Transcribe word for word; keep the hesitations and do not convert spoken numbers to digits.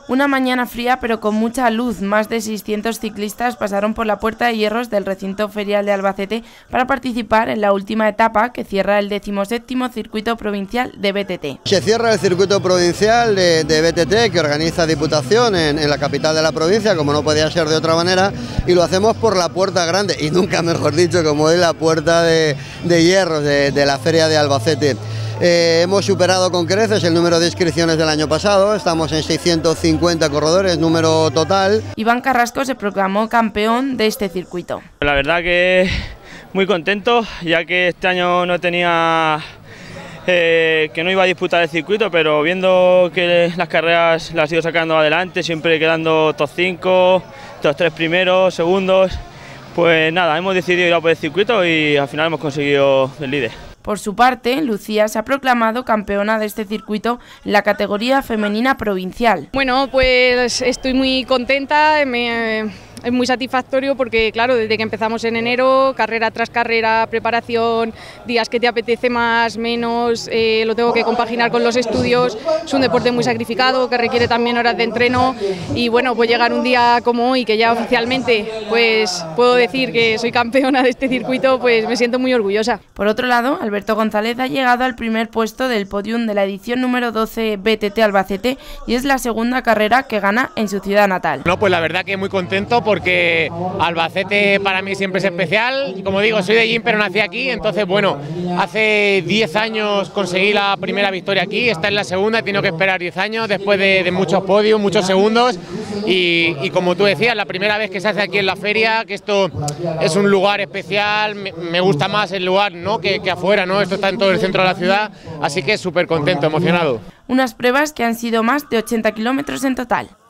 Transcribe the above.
Una mañana fría pero con mucha luz, más de seiscientos ciclistas pasaron por la Puerta de Hierros del recinto ferial de Albacete para participar en la última etapa que cierra el decimoséptimo circuito provincial de B T T. Se cierra el circuito provincial de, de B T T que organiza Diputación en, en la capital de la provincia, como no podía ser de otra manera, y lo hacemos por la Puerta Grande, y nunca mejor dicho, como es la Puerta de, de Hierros de, de la Feria de Albacete. Eh, hemos superado con creces el número de inscripciones del año pasado, estamos en seiscientos cincuenta corredores, número total. Iván Carrasco se proclamó campeón de este circuito. La verdad que muy contento, ya que este año no tenía, eh, que no iba a disputar el circuito, pero viendo que las carreras las he ido sacando adelante, siempre quedando top cinco, top tres primeros, segundos, pues nada, hemos decidido ir a por el circuito y al final hemos conseguido el líder. Por su parte, Lucía se ha proclamado campeona de este circuito en la categoría femenina provincial. Bueno, pues estoy muy contenta, me, es muy satisfactorio porque, claro, desde que empezamos en enero, carrera tras carrera, preparación, días que te apetece más, menos, eh, lo tengo que compaginar con los estudios, es un deporte muy sacrificado que requiere también horas de entreno y bueno, pues llegar un día como hoy, que ya oficialmente pues puedo decir que soy campeona de este circuito, pues me siento muy orgullosa. Por otro lado, Alberto González ha llegado al primer puesto del podium de la edición número doce B T T Albacete y es la segunda carrera que gana en su ciudad natal. No, pues la verdad que muy contento porque Albacete para mí siempre es especial. Como digo, soy de allí pero nací aquí, entonces bueno, hace diez años conseguí la primera victoria aquí, esta es la segunda, he tenido que esperar diez años después de, de muchos podios, muchos segundos y, y como tú decías, la primera vez que se hace aquí en la feria, que esto es un lugar especial, me, me gusta más el lugar, ¿no?, que, que afuera, ¿no? Esto está en todo el centro de la ciudad, así que súper contento, emocionado. Unas pruebas que han sido más de ochenta kilómetros en total.